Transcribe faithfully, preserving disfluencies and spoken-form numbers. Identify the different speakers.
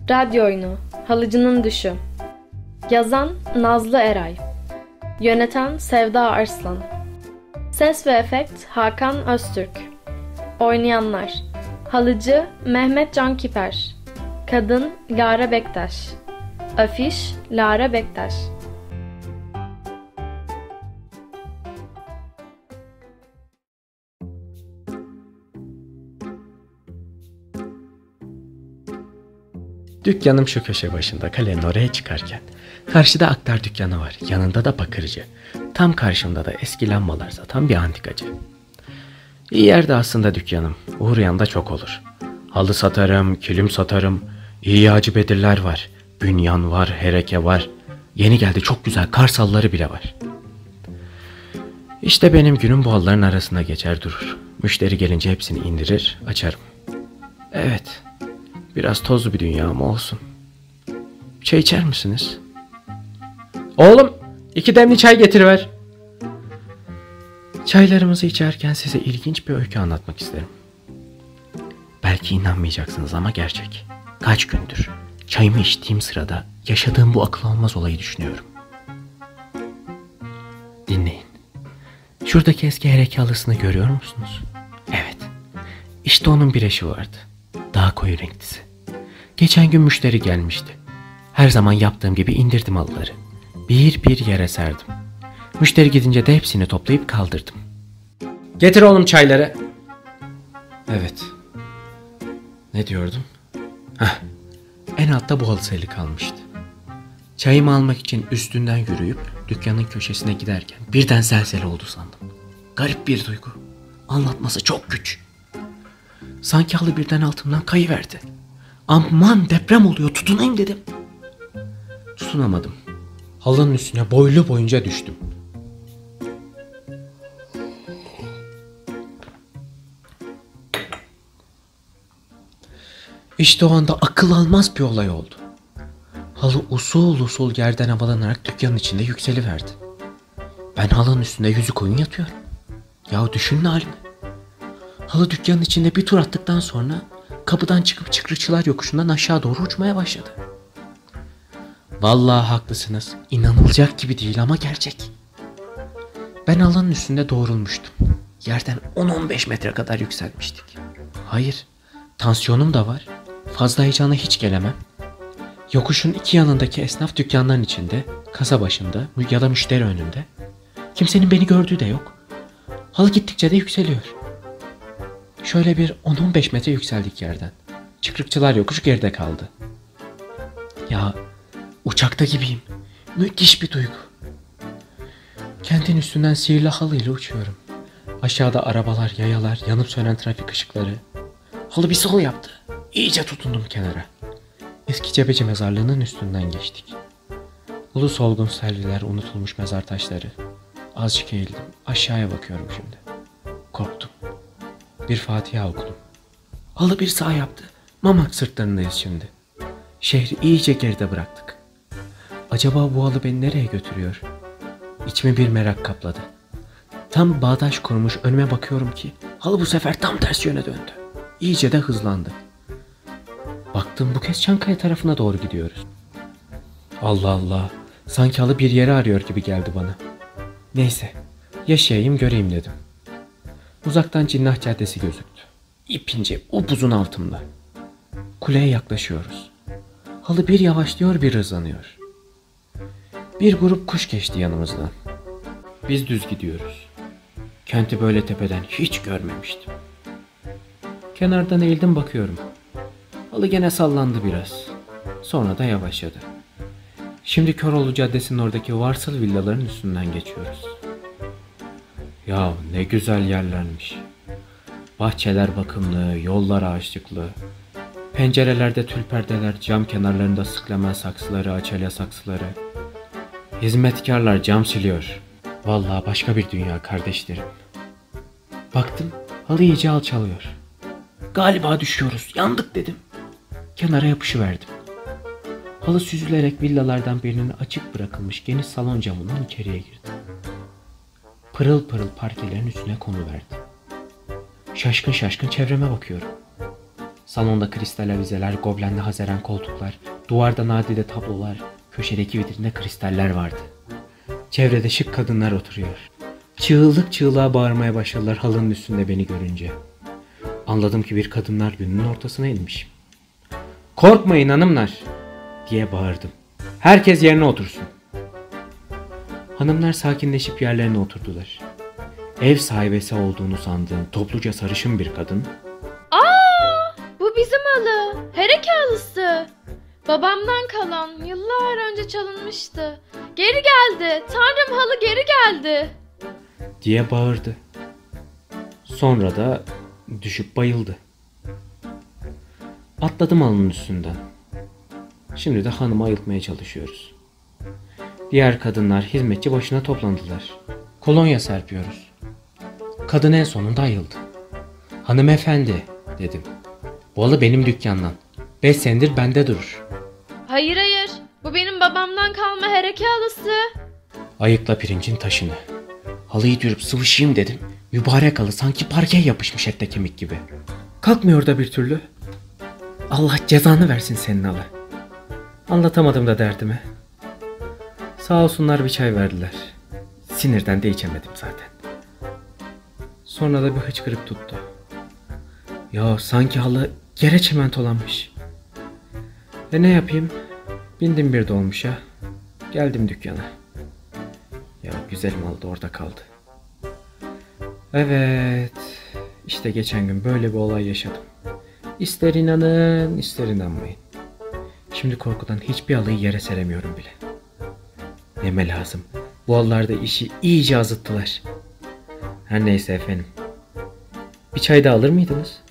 Speaker 1: Radyo oyunu Halıcının Düşü. Yazan Nazlı Eray. Yöneten Sevda Arslan. Ses ve efekt Hakan Öztürk. Oynayanlar: Halıcı Mehmet Can Kiper, Kadın Lara Bektaş, Afiş Lara Bektaş.
Speaker 2: Dükkanım şu köşe başında, kalenin oraya çıkarken. Karşıda aktar dükkanı var, yanında da bakırcı. Tam karşımda da eski lambalar satan bir antikacı. İyi yerde aslında dükkanım, uğrayan da çok olur. Halı satarım, kilim satarım, iyi Hacı Bedirler var, bünyan var, hereke var. Yeni geldi çok güzel karsalları bile var. İşte benim günüm bu halıların arasında geçer durur. Müşteri gelince hepsini indirir, açarım. Evet, biraz tozlu bir dünya ama olsun. Çay içer misiniz? Oğlum, iki demli çay getiriver. Çaylarımızı içerken size ilginç bir öykü anlatmak isterim. Belki inanmayacaksınız ama gerçek. Kaç gündür çayımı içtiğim sırada yaşadığım bu akıl almaz olayı düşünüyorum. Dinleyin. Şuradaki eski hereke halısını görüyor musunuz? Evet. İşte onun bir eşi vardı. Daha koyu renklisi. Geçen gün müşteri gelmişti. Her zaman yaptığım gibi indirdim halıları. Bir bir yere serdim. Müşteri gidince de hepsini toplayıp kaldırdım. Getir oğlum çayları. Evet. Ne diyordum? Heh. En altta bu halı seli kalmıştı. Çayımı almak için üstünden yürüyüp dükkanın köşesine giderken birden zelzele oldu sandım. Garip bir duygu. Anlatması çok güç. Sanki halı birden altımdan kayıverdi. Aman deprem oluyor, tutunayım dedim. Tutunamadım. Halının üstüne boylu boyunca düştüm. İşte o anda akıl almaz bir olay oldu. Halı usul usul yerden havalanarak dükkanın içinde yükseliverdi. Ben halının üstünde yüzü koyun yatıyorum. Ya düşünün halimi. Halı dükkanın içinde bir tur attıktan sonra kapıdan çıkıp Çıkrıkçılar Yokuşu'ndan aşağı doğru uçmaya başladı. Vallahi haklısınız. İnanılacak gibi değil ama gerçek. Ben halının üstünde doğrulmuştum. Yerden on on beş metre kadar yükselmiştik. Hayır, tansiyonum da var. Fazla heyecana hiç gelemem. Yokuşun iki yanındaki esnaf dükkanların içinde, kasa başında ya da müşteri önünde. Kimsenin beni gördüğü de yok. Halı gittikçe de yükseliyor. Şöyle bir on on beş metre yükseldik yerden. Çıkrıkçılar Yokuşu geride kaldı. Ya uçakta gibiyim. Müthiş bir duygu. Kentin üstünden sihirli halıyla uçuyorum. Aşağıda arabalar, yayalar, yanıp sönen trafik ışıkları. Halı bir sol yaptı. İyice tutundum kenara. Eski Cebeci mezarlığının üstünden geçtik. Ulu solgun selviler, unutulmuş mezar taşları. Azıcık eğildim. Aşağıya bakıyorum şimdi. Korktum. Bir Fatiha okudum. Halı bir sağ yaptı. Mamak sırtlarındayız şimdi. Şehri iyice geride bıraktık. Acaba bu halı beni nereye götürüyor? İçimi bir merak kapladı. Tam bağdaş kurmuş önüme bakıyorum ki halı bu sefer tam ters yöne döndü. İyice de hızlandı. Baktım bu kez Çankaya tarafına doğru gidiyoruz. Allah Allah, sanki halı bir yere arıyor gibi geldi bana. Neyse, yaşayayım göreyim dedim. Uzaktan Cinnah Caddesi gözüktü. İpince upuzun altımda. Kuleye yaklaşıyoruz. Halı bir yavaşlıyor bir hızlanıyor. Bir grup kuş geçti yanımızdan. Biz düz gidiyoruz. Kenti böyle tepeden hiç görmemiştim. Kenardan eğildim bakıyorum. Halı gene sallandı biraz. Sonra da yavaşladı. Şimdi Köroğlu Caddesi'nin oradaki varsıl villaların üstünden geçiyoruz. Ya ne güzel yerlermiş. Bahçeler bakımlı, yollar ağaçlıklı. Pencerelerde tül perdeler, cam kenarlarında sıklemen saksıları, açelya saksıları. Hizmetkarlar cam siliyor. Vallahi başka bir dünya kardeşlerim. Baktım halı iyice alçalıyor. Galiba düşüyoruz, yandık dedim. Kenara yapışıverdim. Halı süzülerek villalardan birinin açık bırakılmış geniş salon camından içeriye girdi. Pırıl pırıl parkelerin üstüne konuverdi. Şaşkın şaşkın çevreme bakıyorum. Salonda kristal avizeler, goblenli hazeren koltuklar, duvarda nadide tablolar, köşedeki vitrinde kristaller vardı. Çevrede şık kadınlar oturuyor. Çığlık çığlığa bağırmaya başladılar halının üstünde beni görünce. Anladım ki bir kadınlar gününün ortasına inmiş. "Korkmayın hanımlar!" diye bağırdım. "Herkes yerine otursun." Hanımlar sakinleşip yerlerine oturdular. Ev sahibesi olduğunu sandığım topluca sarışın bir kadın,
Speaker 1: Aa, bu bizim halı. Hereke halısı. Babamdan kalan, yıllar önce çalınmıştı. Geri geldi. Tanrım, halı geri geldi.
Speaker 2: diye bağırdı. Sonra da düşüp bayıldı. Atladım halının üstünden. Şimdi de hanımı ayıltmaya çalışıyoruz. Diğer kadınlar hizmetçi başına toplandılar. Kolonya serpiyoruz. Kadın en sonunda ayıldı. "Hanımefendi," dedim. "Bu halı benim dükkandan. Beş senedir bende durur."
Speaker 1: Hayır hayır. Bu benim babamdan kalma hereke halısı.
Speaker 2: Ayıkla pirincin taşını. Halıyı dürüp sıvışayım dedim. Mübarek halı sanki parkeye yapışmış ette kemik gibi. Kalkmıyor da bir türlü. Allah cezanı versin senin halı. Anlatamadım da derdimi. Sağ olsunlar bir çay verdiler. Sinirden de içemedim zaten. Sonra da bir hıçkırık tuttu. Ya sanki halı yere çimentolanmış. E ne yapayım? Bindim bir dolmuşa. Geldim dükkana. Ya güzelim halı da orada kaldı. Evet. İşte geçen gün böyle bir olay yaşadım. İster inanın, ister inanmayın. Şimdi korkudan hiçbir halıyı yere seremiyorum bile. Neme lazım. Bu halılarda işi iyice azıttılar. Her neyse efendim. Bir çay da alır mıydınız?